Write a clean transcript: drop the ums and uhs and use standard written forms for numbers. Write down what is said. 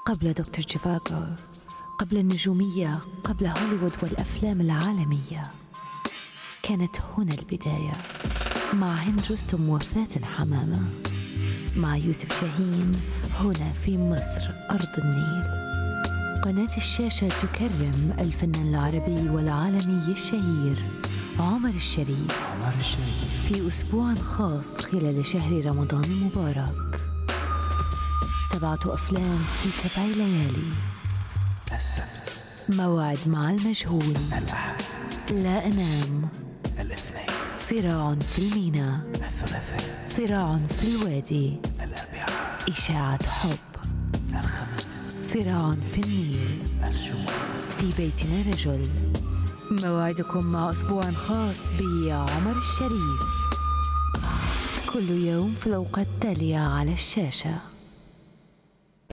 قبل دكتور جيفاغو، قبل النجومية، قبل هوليوود والأفلام العالمية. كانت هنا البداية، مع هند رستم وفاتن حمامة، مع يوسف شاهين، هنا في مصر أرض النيل. قناة الشاشة تكرم الفنان العربي والعالمي الشهير عمر الشريف في أسبوع خاص خلال شهر رمضان المبارك. 7 أفلام في 7 ليالي. السبت، موعد مع المجهول. الأحد، لا أنام. الاثنين، صراع في الميناء. الثلاثاء، صراع في الوادي. الأربعاء، إشاعة حب. الخميس، صراع في النيل. الجمعة، في بيتنا رجل. موعدكم مع أسبوع خاص بعمر الشريف، كل يوم في الأوقات التالية على الشاشة.